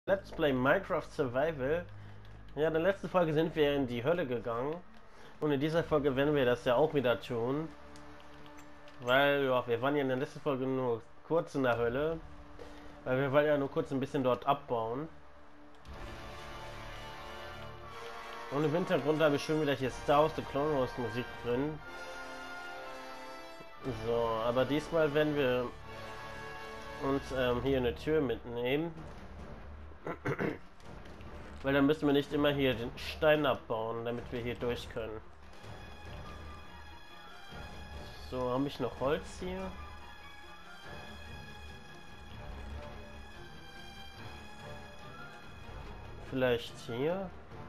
Let's Play Minecraft Survival. Ja, in der letzten Folge sind wir in die Hölle gegangen. Und in dieser Folge werden wir das ja auch wieder tun. Weil, ja, wir waren ja in der letzten Folge nur kurz in der Hölle. Weil wir wollen ja nur kurz ein bisschen dort abbauen. Und im Hintergrund habe ich schon wieder hier Star Wars The Clone Wars Musik drin. So, aber diesmal werden wir uns hier eine Tür mitnehmen. Weil dann müssen wir nicht immer hier den Stein abbauen, damit wir hier durch können. So, habe ich noch Holz hier? Vielleicht hier?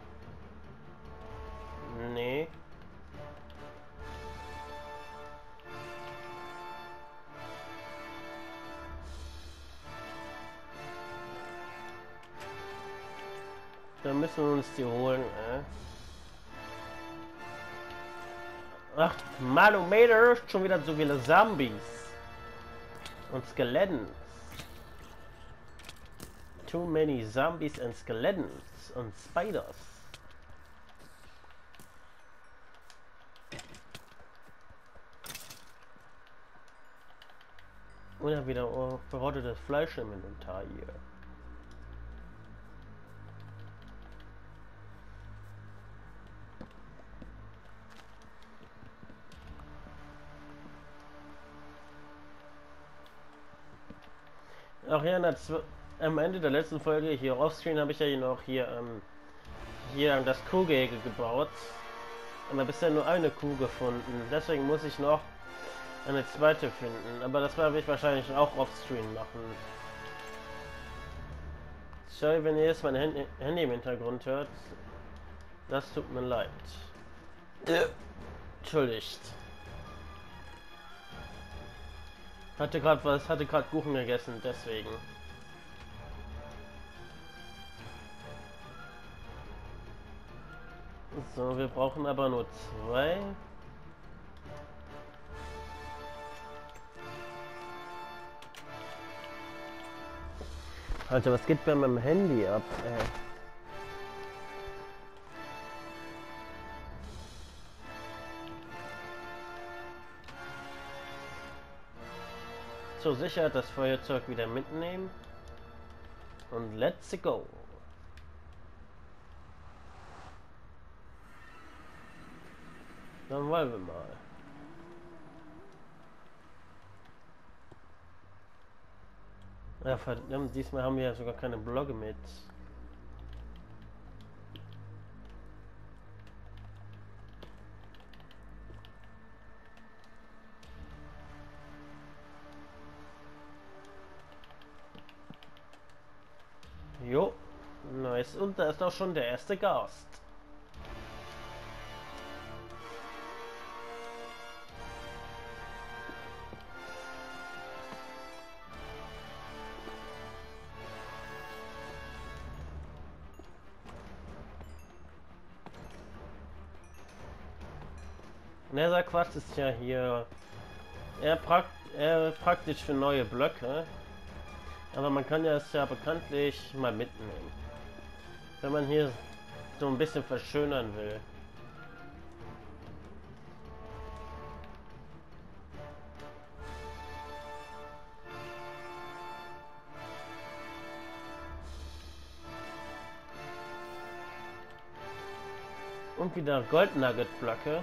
Nee. Dann müssen wir uns die holen, Ach, Manometer, schon wieder so viele Zombies. Und Skelettons. Too many Zombies and Skeletons und Spiders. Oder wieder verrottetes Fleisch im Inventar hier. Ach ja, am Ende der letzten Folge hier offscreen habe ich ja hier das Kuhgehege gebaut. Aber bisher nur eine Kuh gefunden. Deswegen muss ich noch eine zweite finden. Aber das werde ich wahrscheinlich auch offscreen machen. Sorry, wenn ihr jetzt mein Handy im Hintergrund hört. Das tut mir leid. Entschuldigt. Hatte gerade Kuchen gegessen, deswegen. So, wir brauchen aber nur zwei. Alter, was geht bei meinem Handy ab, ey? Zur Sicherheit das Feuerzeug wieder mitnehmen. Und let's go. Dann wollen wir mal. Ja, verdammt, diesmal haben wir ja sogar keine Blöcke mit. Jo, nice. Und da ist auch schon der erste Gast. Netherquarz ist ja hier eher praktisch für neue Blöcke. Aber man kann ja es ja bekanntlich mal mitnehmen. Wenn man hier so ein bisschen verschönern will. Und wieder Gold Nugget Blöcke.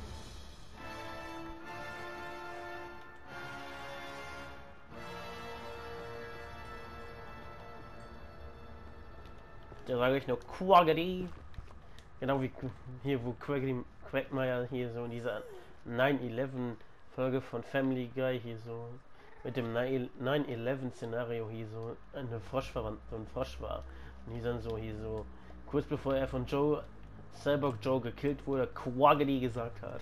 Da sage ich nur Quaggedy. Genau wie hier, wo Quagmire hier so in dieser 9/11 Folge von Family Guy hier so mit dem 9/11 Szenario hier so so ein Frosch war. Und hier dann so kurz bevor er von Cyborg Joe gekillt wurde, Quaggedy gesagt hat.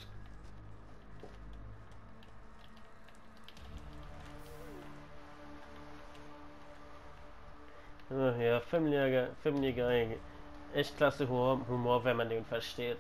Ja, Family Guy, echt klasse Humor, wenn man den versteht.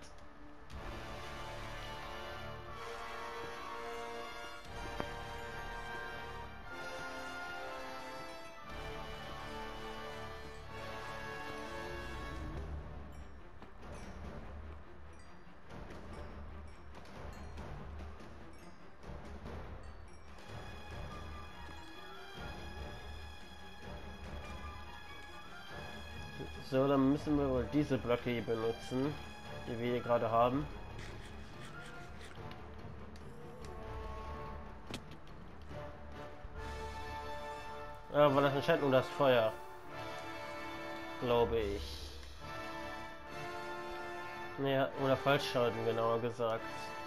So, dann müssen wir wohl diese Blöcke hier benutzen, die wir hier gerade haben. Aber das entscheidet nur das Feuer, glaube ich. Naja, oder Fallschaden, genauer gesagt.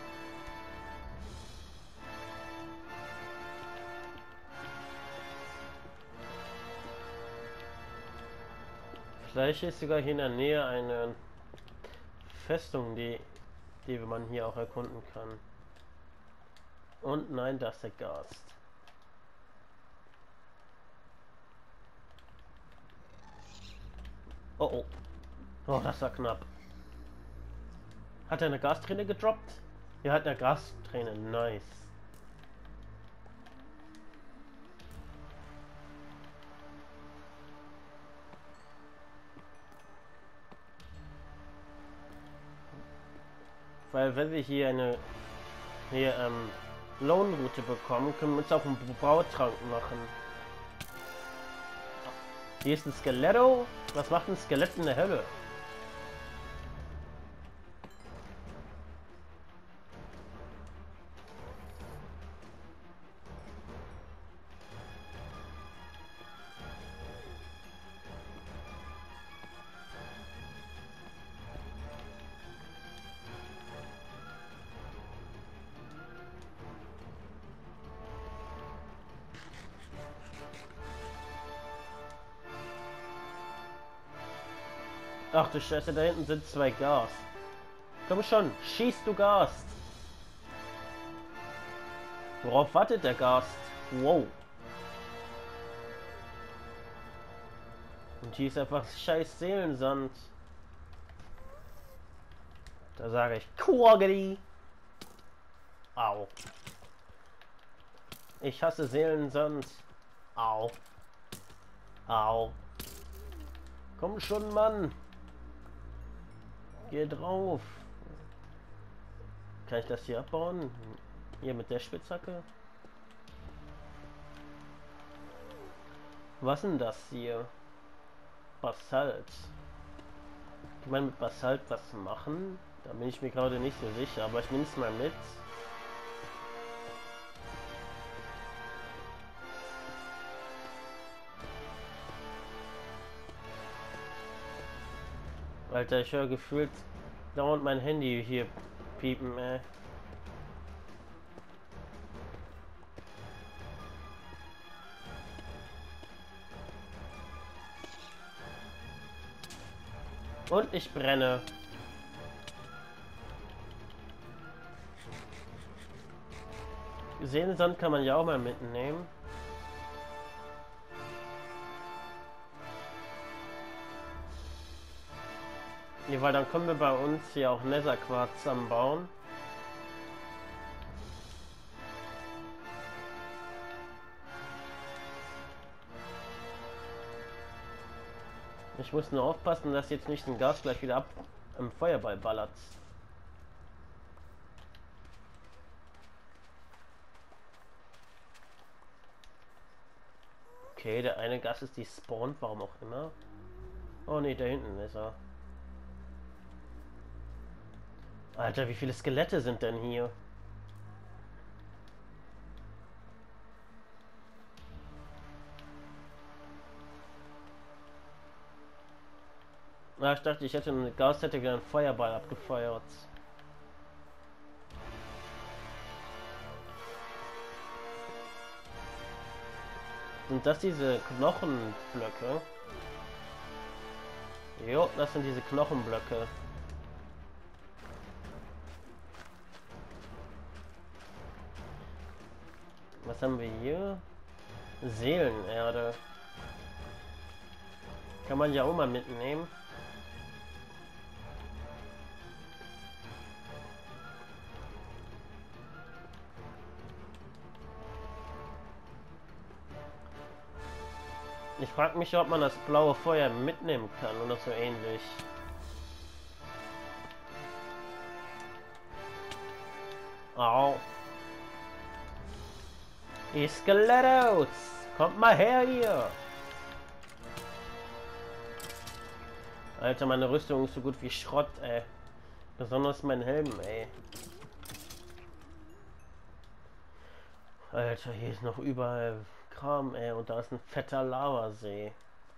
Vielleicht ist sogar hier in der Nähe eine Festung, die man hier auch erkunden kann. Und nein, das ist der Gast. Oh oh. Oh, das war knapp. Hat er eine Gasträne gedroppt? Er hat eine Gasträne, nice. Weil wenn wir hier eine Lohnroute bekommen, können wir uns auch einen Bautrank machen. Hier ist ein Skeletto. Was macht ein Skelett in der Hölle? Ach du Scheiße, da hinten sind zwei Gas. Komm schon, schieß du Gast. Worauf wartet der Gast? Wow. Und hier ist einfach scheiß Seelensand. Da sage ich Quaggedy. Au. Ich hasse Seelensand. Au. Au. Komm schon, Mann. Geh drauf. Kann ich das hier abbauen? Hier mit der Spitzhacke? Was denn das hier? Basalt. Kann man mit Basalt was machen? Da bin ich mir gerade nicht so sicher, aber ich nehme es mal mit. Alter, ich höre gefühlt dauernd mein Handy hier piepen, ey. Und ich brenne. Seelensand kann man ja auch mal mitnehmen. Ja, weil dann können wir bei uns hier auch Netherquarz anbauen. Ich muss nur aufpassen, dass jetzt nicht ein Gas gleich wieder ab im Feuerball ballert. Okay, der eine Gas ist die spawnt, warum auch immer. Oh ne, da hinten ist er. Alter, wie viele Skelette sind denn hier? Ah, ich dachte, ich hätte einen Gas, hätte wieder einen Feuerball abgefeuert. Sind das diese Knochenblöcke? Jo, das sind diese Knochenblöcke. Was haben wir hier? Seelenerde. Kann man ja auch mal mitnehmen. Ich frage mich, ob man das blaue Feuer mitnehmen kann oder so ähnlich. Au. Ihr Skelettos! Kommt mal her hier! Alter, meine Rüstung ist so gut wie Schrott, ey. Besonders mein Helm, ey. Alter, hier ist noch überall Kram, ey. Und da ist ein fetter Lavasee.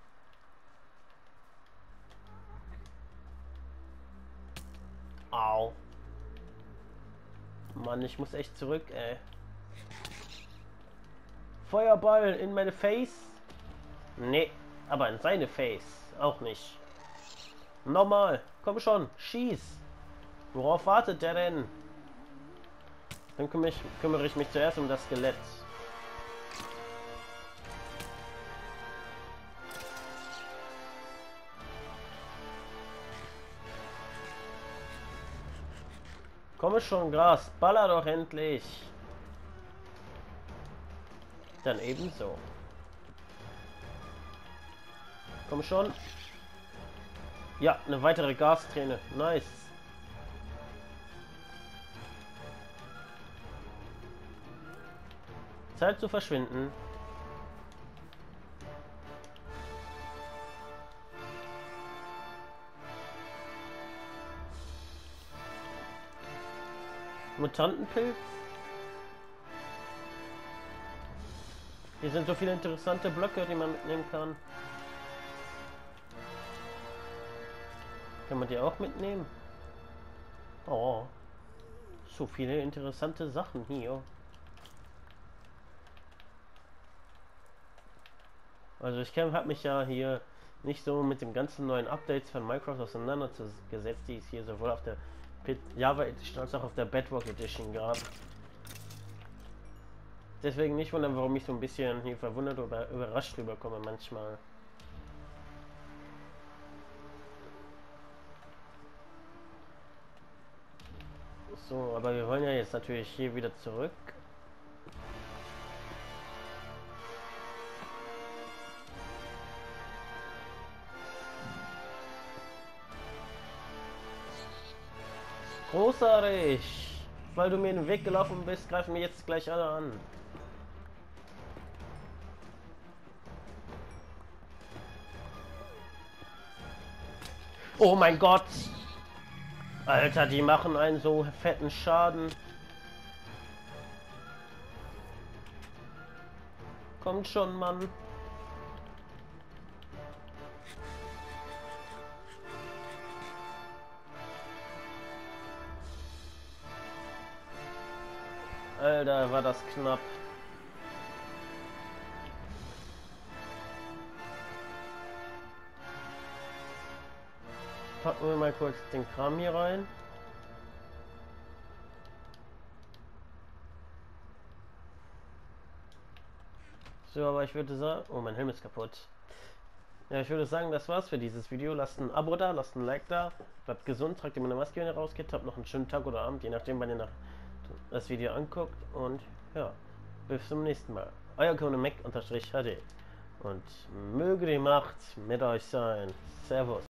Au. Mann, ich muss echt zurück, ey. Feuerball in meine Face? Nee, aber in seine Face. Auch nicht. Normal. Komm schon, schieß. Worauf wartet der denn? Dann kümmere ich mich zuerst um das Skelett. Komme schon, Gras. Baller doch endlich. Dann ebenso. Komm schon. Ja, eine weitere Gasträne. Nice. Zeit zu verschwinden. Mutantenpilz. Hier sind so viele interessante Blöcke, die man mitnehmen kann. Kann man die auch mitnehmen? Oh. So viele interessante Sachen hier. Also ich habe mich ja hier nicht so mit den ganzen neuen Updates von Minecraft auseinandergesetzt, die es hier sowohl auf der Java Edition als auch auf der Bedrock Edition gab. Deswegen nicht wundern, warum ich so ein bisschen hier verwundert oder überrascht rüberkomme manchmal. So, aber wir wollen ja jetzt natürlich hier wieder zurück. Großartig! Weil du mir in den Weg gelaufen bist, greifen wir jetzt gleich alle an. Oh mein Gott! Alter, die machen einen so fetten Schaden. Kommt schon, Mann. Alter, war das knapp. Packen wir mal kurz den Kram hier rein. So, aber ich würde sagen... Oh, mein Helm ist kaputt. Ja, ich würde sagen, das war's für dieses Video. Lasst ein Abo da, lasst ein Like da. Bleibt gesund, tragt immer eine Maske, wenn ihr rausgeht. Habt noch einen schönen Tag oder Abend, je nachdem, wann ihr das Video anguckt. Und ja, bis zum nächsten Mal. Euer Mac_HD. Und möge die Macht mit euch sein. Servus.